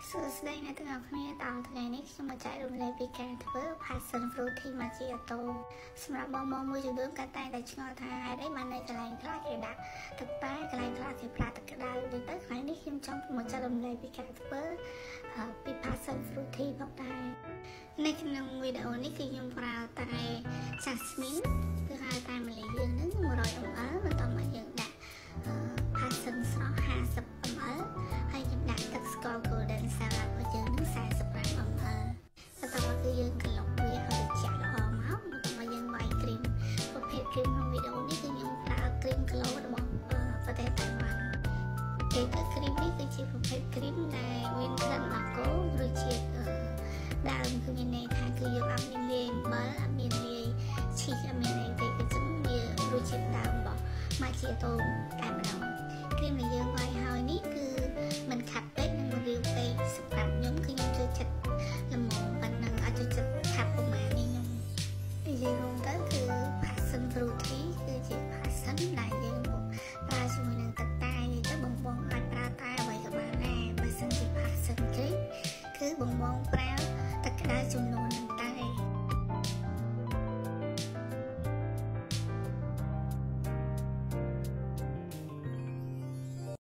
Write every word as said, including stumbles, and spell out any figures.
សួស្តីអ្នកទាំងអស់គ្នាដល់ថ្ងៃនេះខ្ញុំមកចែករំលែកពីការធ្វើ passion fruity macchiato សម្រាប់បងៗមួយចំនួនក៏តែងតែឆ្ងល់ថាហេតុអីបាននៅកន្លែងខ្លះគេដាក់ទឹកតែកន្លែងខ្លះគេប្រើទឹកក្តៅដូចទៅថ្ងៃនេះខ្ញុំចង់មកចែករំលែកពីការធ្វើពី passion fruity ផងដែរនៅក្នុងវីដេអូនេះគឺខ្ញុំប្រើតែ jasmine គឺហៅតែម្ល៉េះយើងនឹងone hundred milliliters បន្ទាប់មកយើងដាក់ passion ស្រស់fifty milliliters ហើយខ្ញុំដាក់ទឹកស្ករ golden syrup របស់យើងនឹងforty-five milliliters បន្ទាប់មកគឺយើងក្លុកវាឲ្យត្រជាក់ល្អមកបន្ទាប់មកយើងវាយគ្រីមប្រភេទគ្រីមក្នុងវីដេអូនេះគឺខ្ញុំប្រើគ្រីមក្លូរបស់ប្រទេសតៃវ៉ាន់គេទៅគ្រីមនេះគឺជាប្រភេទគ្រីមដែលមានក្លិនរបស់គោរសជាតិដើមគឺមានន័យថាគឺយើងអត់មានលាយអំបិលអត់មានលាយឈីសអត់មានអីទេគឺចឹងវារសជាតិដើមរបស់ macchiato តែម្ដងគ្រីមដែលយើងវាយហើយនេះគឺមិនខាប់ពេកនិងមិនរាវពេកសម្រាប់ខ្ញុំគឺខ្ញុំចូលចិត្តល្មមប៉ុណ្ណឹងអត់ចូលចិត្តខាប់ប្រមាណនេះខ្ញុំនិយាយរួមទៅគឺ passion fruity គឺជា passion ដែលយើងប្រើជាមួយនឹងទឹក